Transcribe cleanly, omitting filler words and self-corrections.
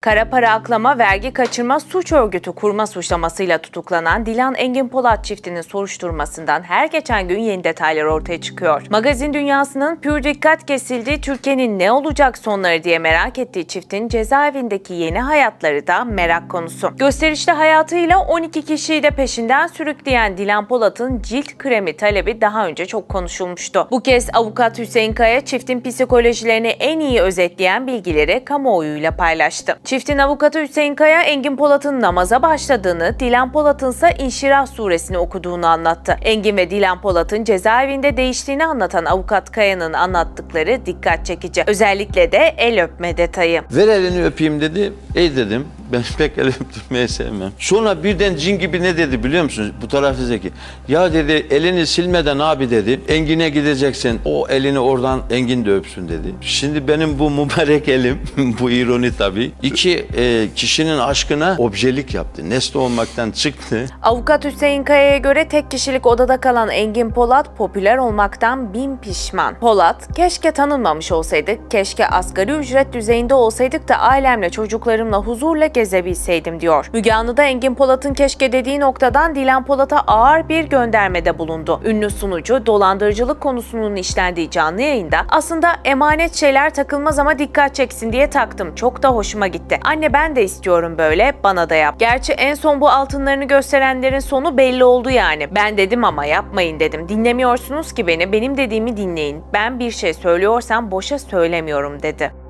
Kara para aklama, vergi kaçırma, suç örgütü kurma suçlamasıyla tutuklanan Dilan Engin Polat çiftinin soruşturmasından her geçen gün yeni detaylar ortaya çıkıyor. Magazin dünyasının pür dikkat kesildiği, Türkiye'nin ne olacak sonları diye merak ettiği çiftin cezaevindeki yeni hayatları da merak konusu. Gösterişli hayatıyla 12 kişiyi de peşinden sürükleyen Dilan Polat'ın cilt kremi talebi daha önce çok konuşulmuştu. Bu kez avukat Hüseyin Kaya çiftin psikolojilerini en iyi özetleyen bilgileri kamuoyuyla paylaştı. Çiftin avukatı Hüseyin Kaya, Engin Polat'ın namaza başladığını, Dilan Polat'ın ise İnşirah suresini okuduğunu anlattı. Engin ve Dilan Polat'ın cezaevinde değiştiğini anlatan avukat Kaya'nın anlattıkları dikkat çekici. Özellikle de el öpme detayı. Ver elini öpeyim dedi. Ey dedim. Ben pek el öptürmeyi sevmem. Sonra birden cin gibi ne dedi biliyor musunuz? Bu tarafı Zeki. Ya dedi elini silmeden abi dedi. Engin'e gideceksin. O elini oradan Engin de öpsün dedi. Şimdi benim bu mübarek elim, bu ironi tabii. İki kişinin aşkına objelik yaptı. Nesne olmaktan çıktı. Avukat Hüseyin Kaya'ya göre tek kişilik odada kalan Engin Polat popüler olmaktan bin pişman. Polat, keşke tanınmamış olsaydık, keşke asgari ücret düzeyinde olsaydık da ailemle çocuklarımla huzurla gezebilseydim diyor. Müge Anlı'da Engin Polat'ın keşke dediği noktadan Dilan Polat'a ağır bir göndermede bulundu. Ünlü sunucu, dolandırıcılık konusunun işlendiği canlı yayında aslında emanet şeyler takılmaz ama dikkat çeksin diye taktım. Çok da hoşuma gitti. Anne ben de istiyorum böyle, bana da yap. Gerçi en son bu altınlarını gösterenlerin sonu belli oldu yani. Ben dedim ama yapmayın dedim. Dinlemiyorsunuz ki beni, benim dediğimi dinleyin. Ben bir şey söylüyorsam boşa söylemiyorum dedi.